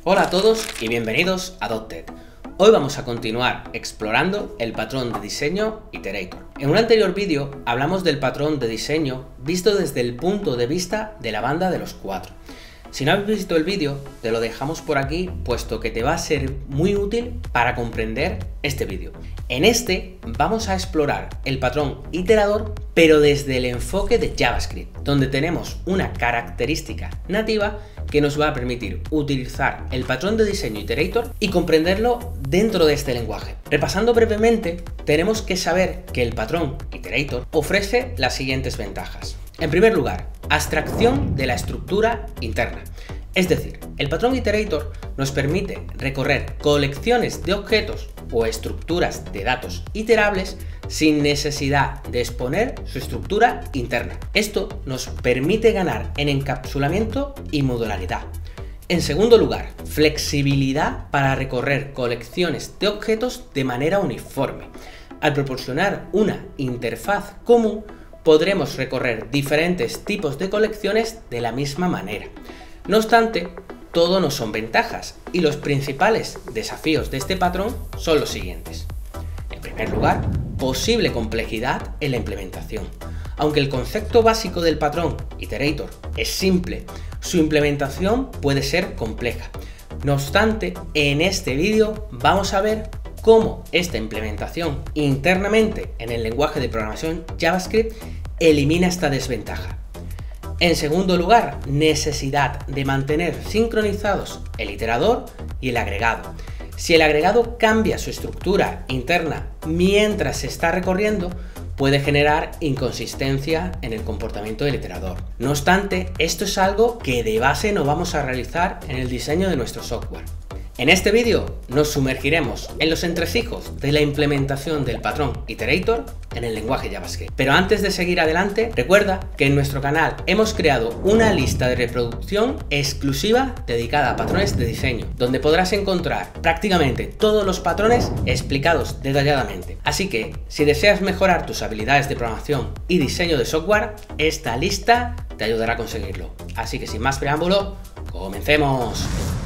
Hola a todos y bienvenidos a Dotted. Hoy vamos a continuar explorando el patrón de diseño Iterator. En un anterior vídeo hablamos del patrón de diseño visto desde el punto de vista de la banda de los 4. Si no has visto el vídeo, te lo dejamos por aquí, puesto que te va a ser muy útil para comprender este vídeo. En este vamos a explorar el patrón iterador, pero desde el enfoque de JavaScript, donde tenemos una característica nativa que nos va a permitir utilizar el patrón de diseño Iterator y comprenderlo dentro de este lenguaje. Repasando brevemente, tenemos que saber que el patrón Iterator ofrece las siguientes ventajas. En primer lugar, abstracción de la estructura interna. Es decir, el patrón Iterator nos permite recorrer colecciones de objetos o estructuras de datos iterables sin necesidad de exponer su estructura interna. Esto nos permite ganar en encapsulamiento y modularidad. En segundo lugar, flexibilidad para recorrer colecciones de objetos de manera uniforme. Al proporcionar una interfaz común, podremos recorrer diferentes tipos de colecciones de la misma manera. No obstante, todo no son ventajas y los principales desafíos de este patrón son los siguientes. En primer lugar, posible complejidad en la implementación. Aunque el concepto básico del patrón Iterator es simple, su implementación puede ser compleja. No obstante, en este vídeo vamos a ver cómo esta implementación internamente en el lenguaje de programación JavaScript elimina esta desventaja. En segundo lugar, necesidad de mantener sincronizados el iterador y el agregado. Si el agregado cambia su estructura interna mientras se está recorriendo, puede generar inconsistencia en el comportamiento del iterador. No obstante, esto es algo que de base no vamos a realizar en el diseño de nuestro software. En este vídeo nos sumergiremos en los entresijos de la implementación del patrón Iterator en el lenguaje JavaScript. Pero antes de seguir adelante, recuerda que en nuestro canal hemos creado una lista de reproducción exclusiva dedicada a patrones de diseño, donde podrás encontrar prácticamente todos los patrones explicados detalladamente. Así que, si deseas mejorar tus habilidades de programación y diseño de software, esta lista te ayudará a conseguirlo. Así que sin más preámbulo, ¡comencemos!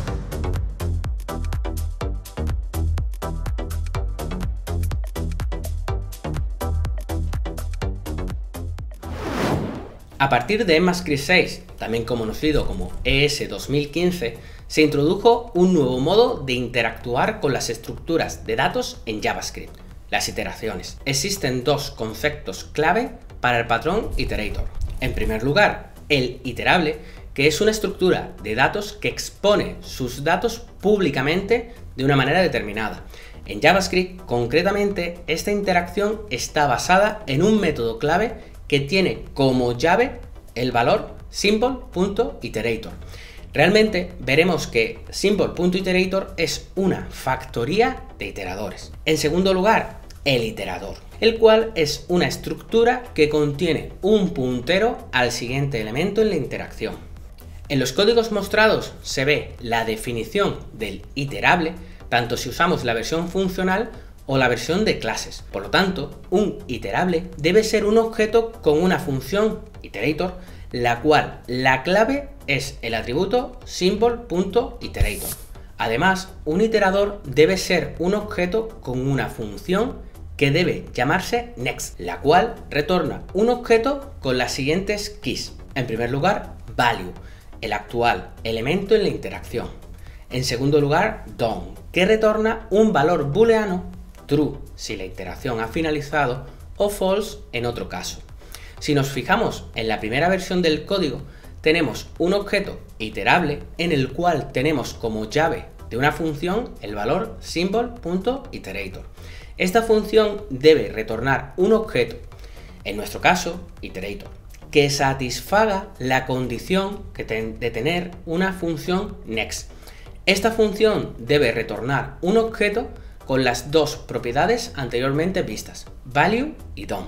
A partir de ECMAScript 6, también conocido como ES 2015, se introdujo un nuevo modo de interactuar con las estructuras de datos en JavaScript, las iteraciones. Existen dos conceptos clave para el patrón Iterator. En primer lugar, el iterable, que es una estructura de datos que expone sus datos públicamente de una manera determinada. En JavaScript, concretamente, esta interacción está basada en un método clave que tiene como llave el valor symbol.iterator. Realmente veremos que symbol.iterator es una factoría de iteradores. En segundo lugar, el iterador, el cual es una estructura que contiene un puntero al siguiente elemento en la interacción. En los códigos mostrados se ve la definición del iterable, tanto si usamos la versión funcional o la versión de clases. Por lo tanto, un iterable debe ser un objeto con una función iterator, la cual la clave es el atributo symbol.iterator. Además, un iterador debe ser un objeto con una función que debe llamarse next, la cual retorna un objeto con las siguientes keys. En primer lugar, value, el actual elemento en la interacción. En segundo lugar, done, que retorna un valor booleano, true si la interacción ha finalizado o false en otro caso. Si nos fijamos en la primera versión del código, tenemos un objeto iterable en el cual tenemos como llave de una función el valor symbol.iterator. Esta función debe retornar un objeto, en nuestro caso iterator, que satisfaga la condición de tener una función next. Esta función debe retornar un objeto con las dos propiedades anteriormente vistas, value y done.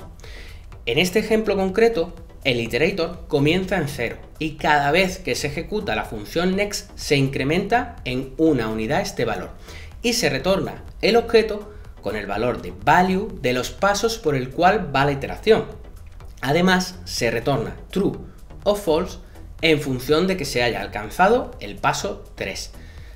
En este ejemplo concreto, el iterator comienza en 0 y cada vez que se ejecuta la función next se incrementa en una unidad este valor y se retorna el objeto con el valor de value de los pasos por el cual va la iteración. Además, se retorna true o false en función de que se haya alcanzado el paso 3.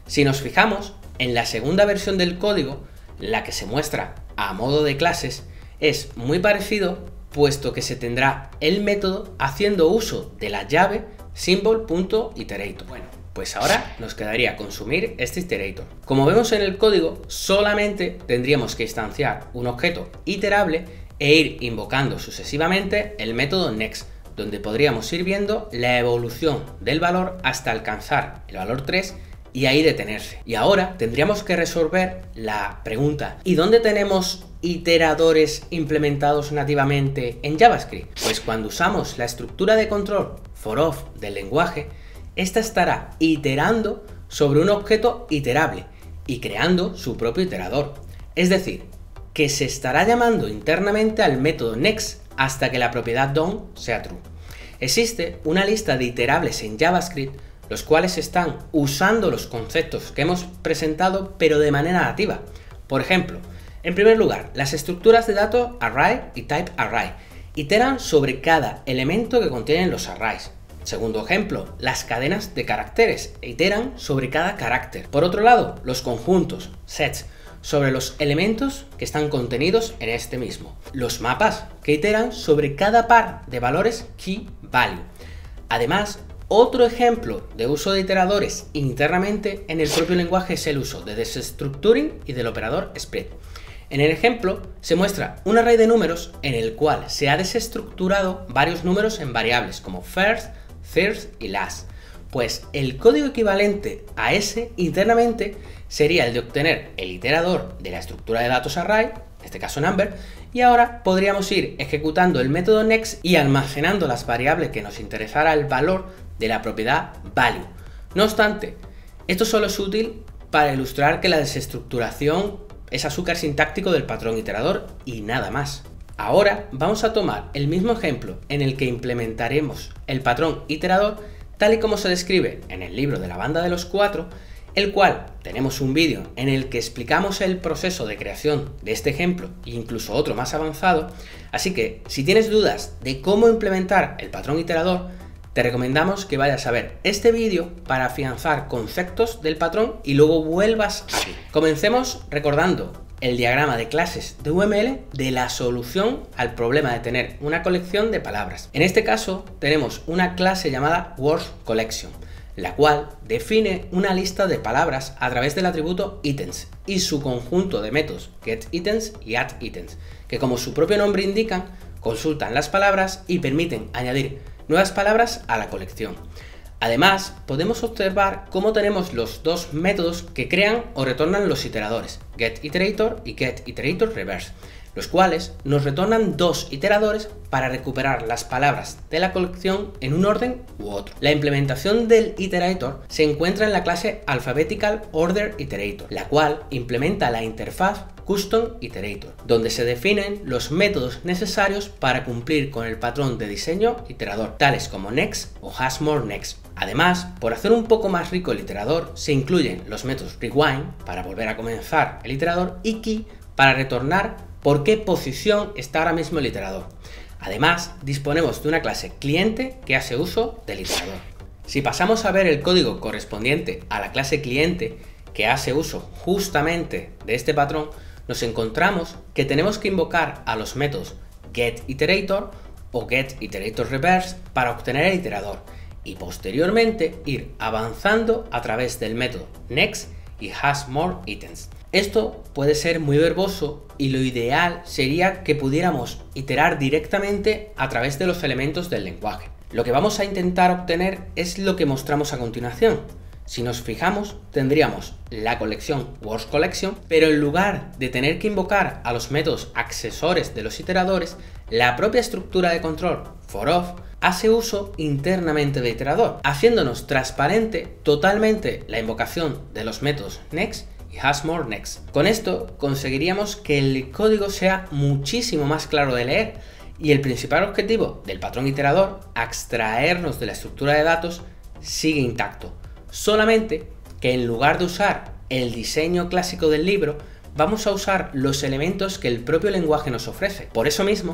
Si nos fijamos, en la segunda versión del código, la que se muestra a modo de clases, es muy parecido, puesto que se tendrá el método haciendo uso de la llave symbol.iterator. Bueno, pues ahora nos quedaría consumir este iterator. Como vemos en el código, solamente tendríamos que instanciar un objeto iterable e ir invocando sucesivamente el método next, donde podríamos ir viendo la evolución del valor hasta alcanzar el valor 3 y ahí detenerse. Y ahora tendríamos que resolver la pregunta: ¿y dónde tenemos iteradores implementados nativamente en JavaScript? Pues cuando usamos la estructura de control for-of del lenguaje, esta estará iterando sobre un objeto iterable y creando su propio iterador. Es decir, que se estará llamando internamente al método next hasta que la propiedad done sea true. Existe una lista de iterables en JavaScript, los cuales están usando los conceptos que hemos presentado, pero de manera nativa. Por ejemplo, en primer lugar, las estructuras de datos array y typeArray iteran sobre cada elemento que contienen los arrays. Segundo ejemplo, las cadenas de caracteres iteran sobre cada carácter. Por otro lado, los conjuntos, sets, sobre los elementos que están contenidos en este mismo. Los mapas, que iteran sobre cada par de valores key value. Además, otro ejemplo de uso de iteradores internamente en el propio lenguaje es el uso de destructuring y del operador split. En el ejemplo se muestra un array de números en el cual se ha desestructurado varios números en variables como first, third y last. Pues el código equivalente a ese internamente sería el de obtener el iterador de la estructura de datos array, en este caso number, y ahora podríamos ir ejecutando el método next y almacenando las variables que nos interesara el valor de la propiedad value. No obstante, esto solo es útil para ilustrar que la desestructuración es azúcar sintáctico del patrón iterador y nada más. Ahora vamos a tomar el mismo ejemplo en el que implementaremos el patrón iterador tal y como se describe en el libro de la banda de los 4, el cual tenemos un vídeo en el que explicamos el proceso de creación de este ejemplo e incluso otro más avanzado. Así que si tienes dudas de cómo implementar el patrón iterador, te recomendamos que vayas a ver este vídeo para afianzar conceptos del patrón y luego vuelvas aquí. Comencemos recordando el diagrama de clases de UML de la solución al problema de tener una colección de palabras. En este caso tenemos una clase llamada WordsCollection, la cual define una lista de palabras a través del atributo items y su conjunto de métodos getItems y addItems, que como su propio nombre indican, consultan las palabras y permiten añadir nuevas palabras a la colección. Además, podemos observar cómo tenemos los dos métodos que crean o retornan los iteradores, getIterator y getIteratorReverse, los cuales nos retornan dos iteradores para recuperar las palabras de la colección en un orden u otro. La implementación del iterator se encuentra en la clase AlphabeticalOrderIterator, la cual implementa la interfaz CustomIterator, donde se definen los métodos necesarios para cumplir con el patrón de diseño iterador, tales como next o hasMoreNext. Además, por hacer un poco más rico el iterador, se incluyen los métodos rewind para volver a comenzar el iterador y key para retornar por qué posición está ahora mismo el iterador. Además, disponemos de una clase cliente que hace uso del iterador. Si pasamos a ver el código correspondiente a la clase cliente que hace uso justamente de este patrón, nos encontramos que tenemos que invocar a los métodos getIterator o getIteratorReverse para obtener el iterador y posteriormente ir avanzando a través del método next y hasMoreItems. Esto puede ser muy verboso y lo ideal sería que pudiéramos iterar directamente a través de los elementos del lenguaje. Lo que vamos a intentar obtener es lo que mostramos a continuación. Si nos fijamos, tendríamos la colección WordsCollection, pero en lugar de tener que invocar a los métodos accesores de los iteradores, la propia estructura de control for-of hace uso internamente de iterador, haciéndonos transparente totalmente la invocación de los métodos next y hasMoreNext. Con esto conseguiríamos que el código sea muchísimo más claro de leer y el principal objetivo del patrón iterador, extraernos de la estructura de datos, sigue intacto. Solamente que en lugar de usar el diseño clásico del libro, vamos a usar los elementos que el propio lenguaje nos ofrece. Por eso mismo,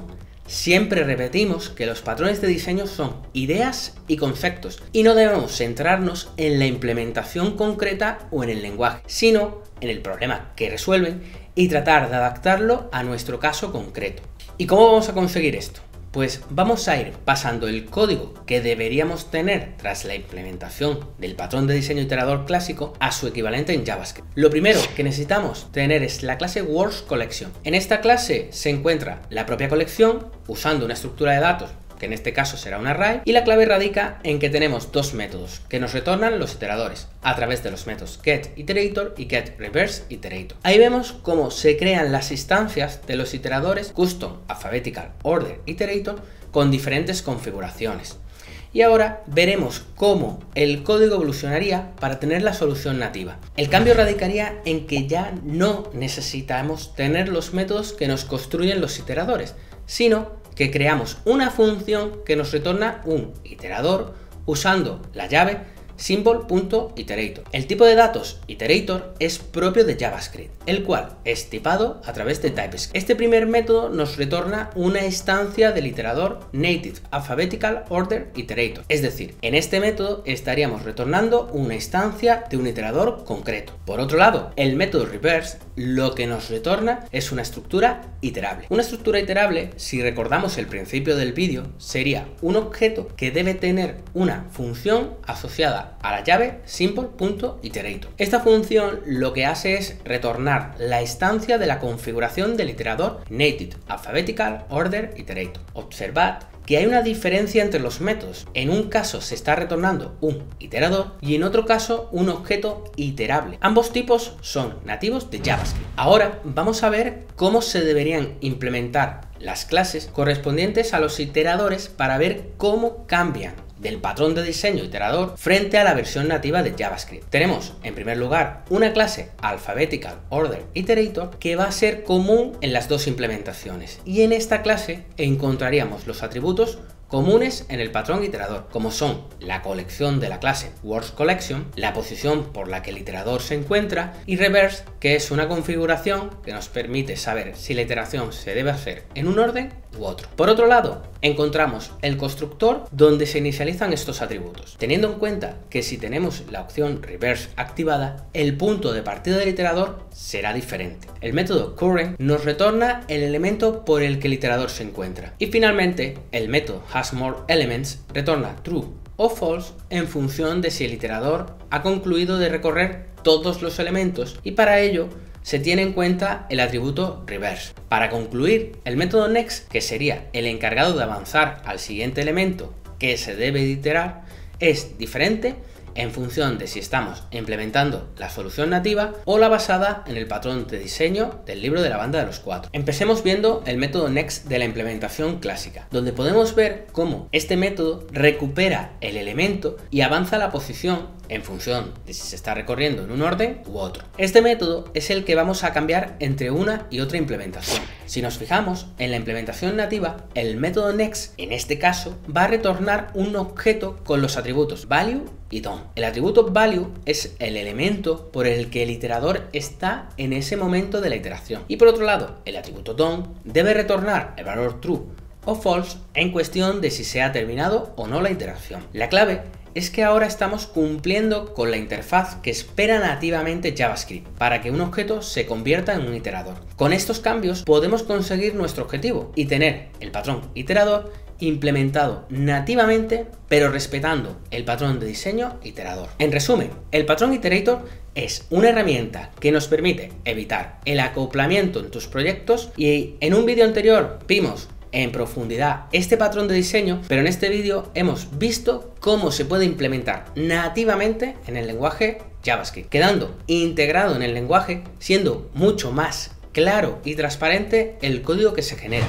Siempre repetimos que los patrones de diseño son ideas y conceptos y no debemos centrarnos en la implementación concreta o en el lenguaje, sino en el problema que resuelven y tratar de adaptarlo a nuestro caso concreto. ¿Y cómo vamos a conseguir esto? Pues vamos a ir pasando el código que deberíamos tener tras la implementación del patrón de diseño iterador clásico a su equivalente en JavaScript. Lo primero que necesitamos tener es la clase WorksCollection. En esta clase se encuentra la propia colección usando una estructura de datos, que en este caso será un array, y la clave radica en que tenemos dos métodos que nos retornan los iteradores a través de los métodos getIterator y getReverseIterator. Ahí vemos cómo se crean las instancias de los iteradores custom alphabetical order iterator con diferentes configuraciones. Y ahora veremos cómo el código evolucionaría para tener la solución nativa. El cambio radicaría en que ya no necesitamos tener los métodos que nos construyen los iteradores, sino que creamos una función que nos retorna un iterador usando la llave symbol.iterator. El tipo de datos iterator es propio de JavaScript, el cual es tipado a través de TypeScript. Este primer método nos retorna una instancia del iterador native alphabetical order iterator. Es decir, en este método estaríamos retornando una instancia de un iterador concreto. Por otro lado, el método reverse lo que nos retorna es una estructura iterable. Una estructura iterable, si recordamos el principio del vídeo, sería un objeto que debe tener una función asociada a la llave symbol.iterator. Esta función lo que hace es retornar la instancia de la configuración del iterador native alphabetical order iterator. Observad que hay una diferencia entre los métodos. En un caso se está retornando un iterador y en otro caso un objeto iterable. Ambos tipos son nativos de JavaScript. Ahora vamos a ver cómo se deberían implementar las clases correspondientes a los iteradores para ver cómo cambian del patrón de diseño iterador frente a la versión nativa de JavaScript. Tenemos en primer lugar una clase alphabetical order iterator que va a ser común en las dos implementaciones, y en esta clase encontraríamos los atributos comunes en el patrón iterador, como son la colección de la clase WorksCollection, la posición por la que el iterador se encuentra, y reverse, que es una configuración que nos permite saber si la iteración se debe hacer en un orden u otro. Por otro lado, encontramos el constructor donde se inicializan estos atributos, teniendo en cuenta que si tenemos la opción reverse activada, el punto de partida del iterador será diferente. El método current nos retorna el elemento por el que el iterador se encuentra. Y finalmente, el método hasMoreElements retorna true o false en función de si el iterador ha concluido de recorrer todos los elementos, y para ello se tiene en cuenta el atributo reverse. Para concluir, el método next, que sería el encargado de avanzar al siguiente elemento que se debe iterar, es diferente en función de si estamos implementando la solución nativa o la basada en el patrón de diseño del libro de la banda de los cuatro. Empecemos viendo el método next de la implementación clásica, donde podemos ver cómo este método recupera el elemento y avanza la posición en función de si se está recorriendo en un orden u otro. Este método es el que vamos a cambiar entre una y otra implementación. Si nos fijamos en la implementación nativa, el método next en este caso va a retornar un objeto con los atributos value y DOM. El atributo value es el elemento por el que el iterador está en ese momento de la iteración, y por otro lado el atributo DOM debe retornar el valor true o false en cuestión de si se ha terminado o no la iteración. La clave es que ahora estamos cumpliendo con la interfaz que espera nativamente JavaScript para que un objeto se convierta en un iterador. Con estos cambios podemos conseguir nuestro objetivo y tener el patrón iterador implementado nativamente, pero respetando el patrón de diseño iterador. En resumen, el patrón iterator es una herramienta que nos permite evitar el acoplamiento en tus proyectos, y en un vídeo anterior vimos en profundidad este patrón de diseño, pero en este vídeo hemos visto cómo se puede implementar nativamente en el lenguaje JavaScript, quedando integrado en el lenguaje, siendo mucho más claro y transparente el código que se genera.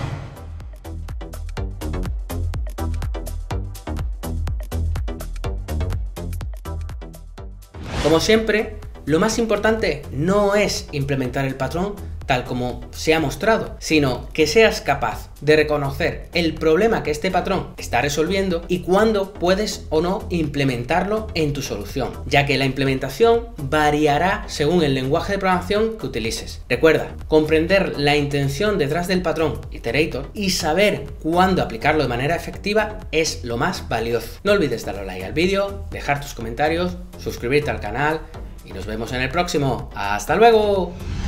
Como siempre, lo más importante no es implementar el patrón tal como se ha mostrado, sino que seas capaz de reconocer el problema que este patrón está resolviendo y cuándo puedes o no implementarlo en tu solución, ya que la implementación variará según el lenguaje de programación que utilices. Recuerda, comprender la intención detrás del patrón iterator y saber cuándo aplicarlo de manera efectiva es lo más valioso. No olvides darle like al vídeo, dejar tus comentarios, suscribirte al canal y nos vemos en el próximo. ¡Hasta luego!